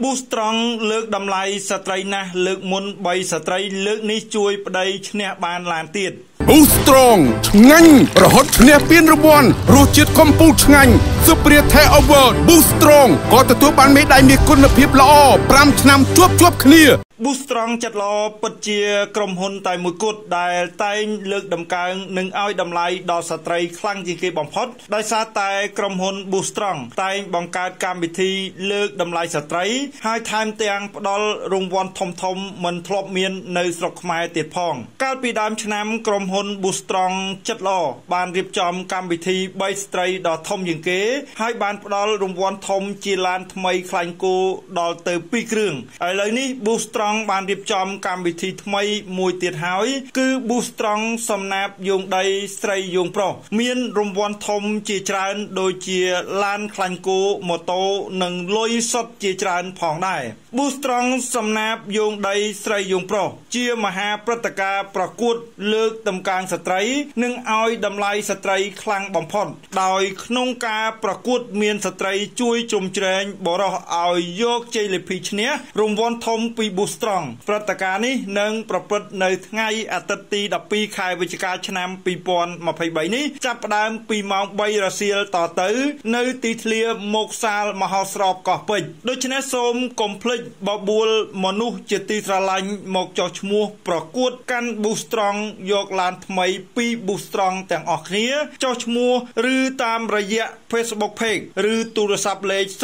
Boostrong លើកតម្លៃស្ត្រីណាស់លើកមុន3ស្ត្រីលើកនេះជួយប្តីឈ្នះបានឡានទៀត Boostrong ឆ្ងាញ់រហូតឈ្នះពានរង្វាន់រសជាតិកំពូលឆ្ងាញ់ Superior Award Boostrong ក៏ទទួលបានមេដាយមានគុណភាពល្អ5ឆ្នាំជាប់គ្នា Boostrong ចិត្តល្អពិតជាក្រុមហ៊ុនតែមួយគត់ដែលតែងលើកដំកើងនិងឲ្យតម្លៃដល់ស្ត្រីខ្លាំងជាងគេបំផុតដោយសារតែក្រុមហ៊ុន Boostrong តែងបង្កើតកម្មវិធីលើកតម្លៃស្ត្រីហើយថែមទាំងផ្ដល់រង្វាន់ធំមិនធ្លាប់មាននៅស្រុកខ្មែរទៀតផងកាលពីដើមឆ្នាំក្រុមហ៊ុន Boostrong ចិត្តល្អបានរៀបចំកម្មវិធី3ស្ត្រីដ៏ធំជាងគេហើយបានផ្ដល់រង្វាន់ធំជាឡានថ្មីខ្លាញ់គោដល់ទៅ2គ្រឿងឥឡូវនេះ Boostrong បានរៀបចំកម្មវិធីថ្មីមួយទៀតហើយគឺ Boostrong សំណាបយោងដីស្រីយោងប្រុសមានរង្វាន់ធំជាច្រើនដូចជាឡានខ្លាញ់គោម៉ូតូនិងលុយសុទ្ធជាច្រើនផងដែរ Boostrong សំណាបយោងដីស្រីយោងប្រុសជាមហាព្រឹត្តិការណ៍ប្រកួតលើកតម្កើងស្ត្រីនិងឲ្យតម្លៃស្ត្រីខ្លាំងបំផុតដោយក្នុងការប្រកួតមានស្ត្រីជួយជ្រោមជ្រែងបរិសុទ្ធឲ្យយកជ័យលាភីឈ្នះរង្វាន់ធំពី Boostrong ព្រឹត្តិការណ៍នេះនឹងប្រព្រឹត្តនៅថ្ងៃអាទិត្យទី12ខែវិច្ឆិកាឆ្នាំ2023នេះចាប់ផ្ដើមពីម៉ោង3រសៀលតទៅនៅទីធ្លាមុខសាលមហោស្រពកោះពេជ្រដូច្នេះសូមកុំភ្លេចបបួលមនុស្សជាទីស្រឡាញ់មកចុះឈ្មោះប្រកួតកាន់ Boostrong យកឡានថ្មីពី Boostrong ទាំងអស់គ្នាចុះឈ្មោះឬតាមរយៈ Facebook Page ឬទូរស័ព្ទលេខ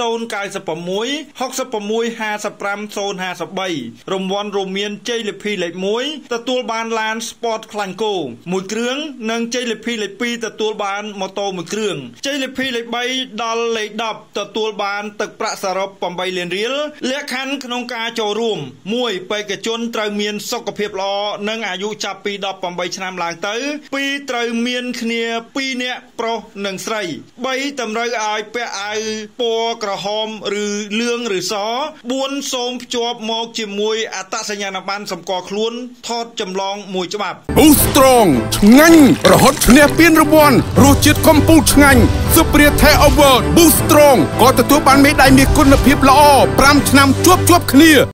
096 66 55 053 រង្វាន់រួមមានជ័យលាភីលេខ1ទទួលបានឡាន Sport ខ្លាញ់គោ1គ្រឿងនិងជ័យលាភីលេខ2ទទួលបានម៉ូតូ1គ្រឿងជ័យលាភីលេខ3ដល់លេខ10ទទួលបានទឹកប្រាក់សរុប8លានរៀលលក្ខខណ្ឌក្នុងការចូលរួម1បេក្ខជនត្រូវមានសុខភាពល្អនិងអាយុចាប់ពី18ឆ្នាំឡើងទៅ2ត្រូវមានគ្នា2នាក់ប្រុសនិងស្រី3តម្រូវឲ្យពាក់អាវពណ៌ក្រហមឬលឿងឬស4សូមភ្ជាប់មកជាមួយអត្តសញ្ញាណប័ណ្ណសម្គាល់ខ្លួនថតចម្លងមួយច្បាប់ Boostrong ឆ្ងាញ់រហូតឈ្នះពានរង្វាន់រសជាតិកំពូលឆ្ងាញ់ Superior Award Boostrong ក៏ទទួលបានមេដាយមានគុណភាពល្អ5ឆ្នាំជាប់គ្នា